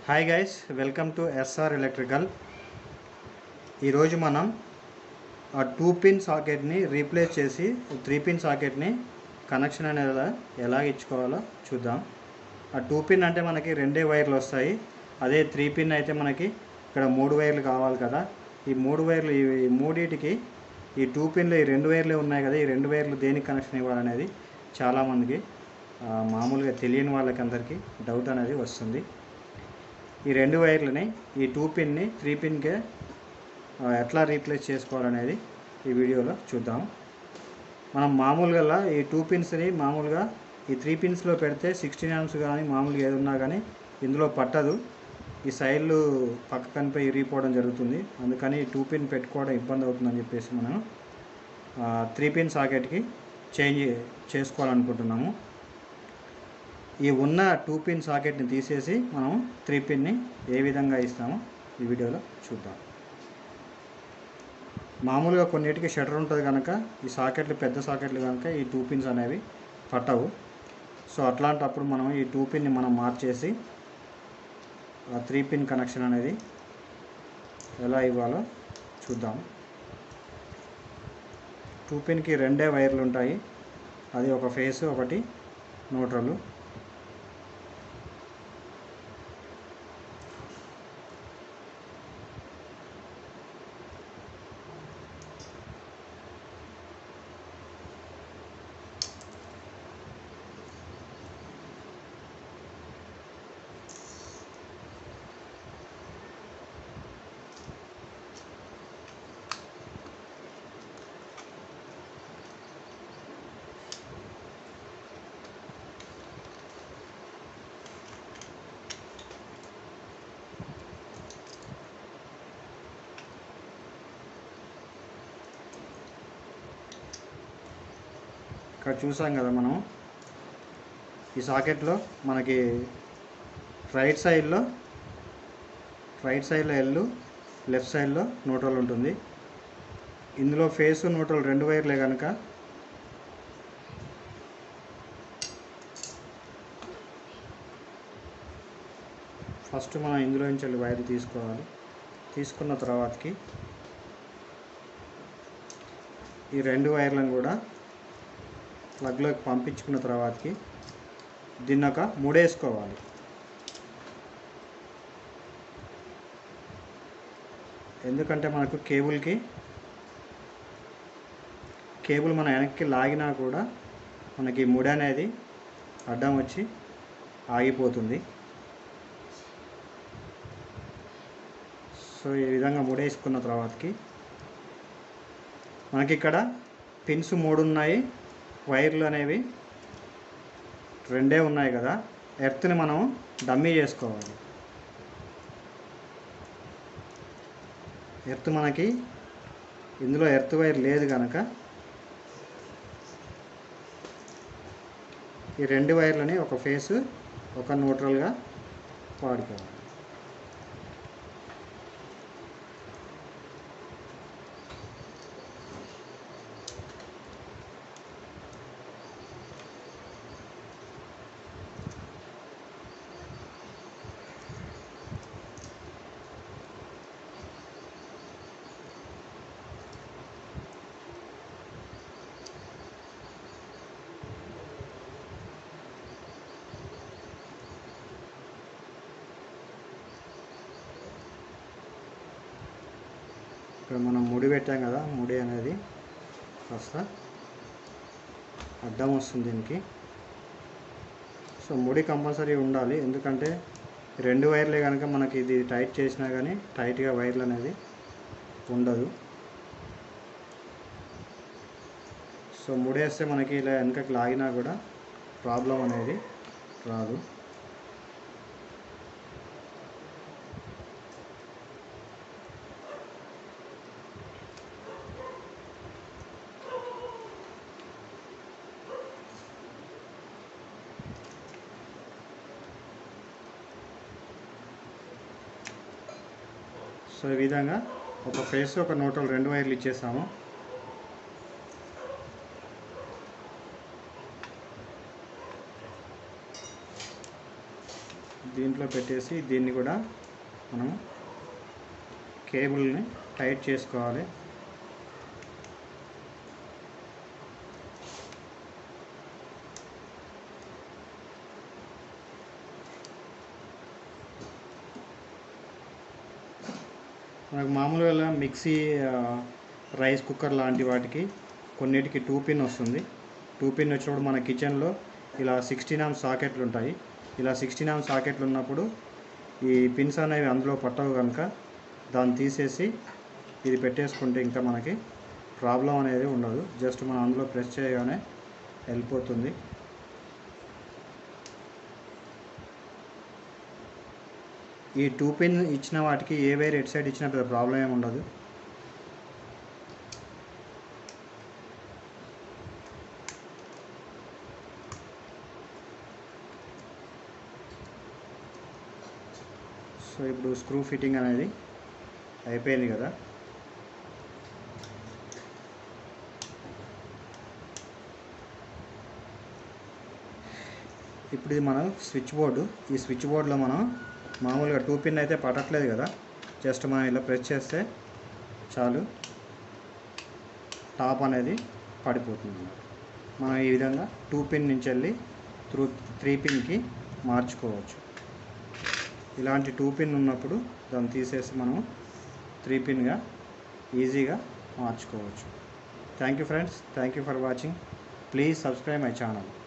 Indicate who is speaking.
Speaker 1: Hi guys, welcome to SR electrical. ఈరోజు మనం ఆ 2 పిన్ సాకెట్ని రీప్లేస్ చేసి 3 పిన్ సాకెట్ని కనెక్షన్ అనేది ఎలా ఇచ్చుకోవాలో చూద్దాం. ఆ 2 పిన్ అంటే మనకి రెండే వైర్లు వస్తాయి. అదే 3 పిన్ అయితే మనకి ఇక్కడ 3 వైర్లు కావాలి కదా. ఈ 3 వైర్లు ఈ మూడింటికి ఈ 2 పిన్లు ఈ 2 వైర్లే ఉన్నాయి కదా. ఈ 2 వైర్లు దేనికి కనెక్షన్ ఇవ్వాలనేది చాలామందికి మామూలుగా తెలియని వాళ్ళకి అందరికీ డౌట్ అనేది వస్తుంది. ఈ 2 వైర్లని ఈ 2 పిన్ని 3 పిన్కే ఎట్లా రీప్లేస్ చేసుకోవాలనేది ఈ వీడియోలో చూద్దాం. మనం మామూలుగా ఈ 2 పిన్స్ని మామూలుగా ఈ 3 పిన్స్లో పెడితే 16 amps కానీ మామూలుగా ఏదున్నా కానీ ఇందులో పట్టదు. ఈ సైడ్లు పక్క కనిపై ఇరిగిపోవడం జరుగుతుంది. అందుకని 2 పిన్ పెట్టుకోవడం ఇబ్బంది అవుతుందని చెప్పేసి మనం 3 పిన్ సాకెట్కి చేంజ్ చేసుకోవాలనుకుంటున్నాము. ఈ ఉన్న 2 పిన్ సాకెట్ని తీసేసి మనం 3 పిన్ని ఏ విధంగా ఇస్తామో ఈ వీడియోలో చూద్దాం. మామూలుగా కొన్నిటికి షట్టర్ ఉంటుంది కనుక ఈ సాకెట్లు పెద్ద సాకెట్లు కనుక ఈ 2 పిన్స్ అనేవి పట్టవు. సో అట్లాంటప్పుడు మనం ఈ 2 పిన్ని మనం మార్చేసి ఆ 3 పిన్ కనెక్షన్ అనేది ఎలా ఇవ్వాలో చూద్దాం. 2 పిన్కి రెండే వైర్లు ఉంటాయి. అది ఒక ఫేస్, ఒకటి న్యూట్రల్. ఇక్కడ చూసాం కదా మనం ఈ సాకెట్లో మనకి రైట్ సైడ్లో ఎల్, లెఫ్ట్ సైడ్లో న్యూట్రల్ ఉంటుంది. ఇందులో ఫేస్ న్యూట్రల్ 2 వైర్లే కనుక ఫస్ట్ మనం ఇందులో నుంచి వైర్ తీసుకోవాలి. తీసుకున్న తర్వాతకి ఈ 2 వైర్లను కూడా ప్లగ్లోకి పంపించుకున్న తర్వాతకి దీన్ని ఒక ముడేసుకోవాలి. ఎందుకంటే మనకు కేబుల్ మన వెనక్కి లాగినా కూడా మనకి ముడి అనేది అడ్డం వచ్చి ఆగిపోతుంది. సో ఈ విధంగా ముడేసుకున్న తర్వాతకి మనకి ఇక్కడ పిన్స్ 3 ఉన్నాయి, వైర్లు అనేవి 2 ఉన్నాయి కదా. ఎర్త్ని మనం డమ్మీ చేసుకోవాలి. ఎర్త్ మనకి ఇందులో ఎర్త్ వైర్ లేదు కనుక ఈ 2 వైర్లని ఒక ఫేస్, ఒక న్యూట్రల్గా వాడుకోవాలి. ఇక్కడ మనం ముడి పెట్టాం కదా, ముడి అనేది కాస్త అడ్డం వస్తుంది దీనికి. సో ముడి కంపల్సరీ ఉండాలి. ఎందుకంటే 2 వైర్లే కనుక మనకి ఇది టైట్ చేసినా కానీ టైట్గా వైర్లు అనేది ఉండదు. సో ముడేస్తే మనకి ఇలా వెనకకి లాగినా కూడా ప్రాబ్లం అనేది రాదు. సో ఈ విధంగా ఒక ఫేస్, ఒక న్యూట్రల్ 2 వైర్లు ఇచ్చేసాము. దీంట్లో దీంట్లో పెట్టేసి దీన్ని కూడా మనం కేబుల్ని టైట్ చేసుకోవాలి. మనకు మామూలుగా మిక్సీ, రైస్ కుక్కర్ లాంటి వాటికి కొన్నిటికి 2 పిన్ వస్తుంది. 2 పిన్ వచ్చినప్పుడు మన కిచెన్లో ఇలా 16 ohm సాకెట్లు ఉంటాయి. ఇలా 16 ohm సాకెట్లు ఉన్నప్పుడు ఈ పిన్స్ అనేవి అందులో పట్టవు కనుక దాన్ని తీసేసి ఇది పెట్టేసుకుంటే ఇంకా మనకి ప్రాబ్లం అనేది ఉండదు. జస్ట్ మనం అందులో ప్రెస్ చేయగానే వెళ్ళిపోతుంది. ఈ 2 పిన్ ఇచ్చిన వాటికి ఏ వైర్ ఎటు సైడ్ ఇచ్చినా పెద్ద ప్రాబ్లం ఏమి ఉండదు. సో ఇప్పుడు స్క్రూ ఫిట్టింగ్ అనేది అయిపోయింది కదా. ఇప్పుడు ఇది మన స్విచ్ బోర్డు. ఈ స్విచ్ బోర్డులో మనం మామూలుగా 2 పిన్ అయితే పట్టట్లేదు కదా, జస్ట్ మనం ఇలా ప్రెస్ చేస్తే చాలు టాప్ అనేది పడిపోతుంది. మనం ఈ విధంగా 2 పిన్ నుంచి వెళ్ళి 3 పిన్కి మార్చుకోవచ్చు. ఇలాంటి 2 పిన్ ఉన్నప్పుడు దాన్ని తీసేసి మనం 3 పిన్గా ఈజీగా మార్చుకోవచ్చు. Thank you friends, thank you for watching. Please subscribe my channel.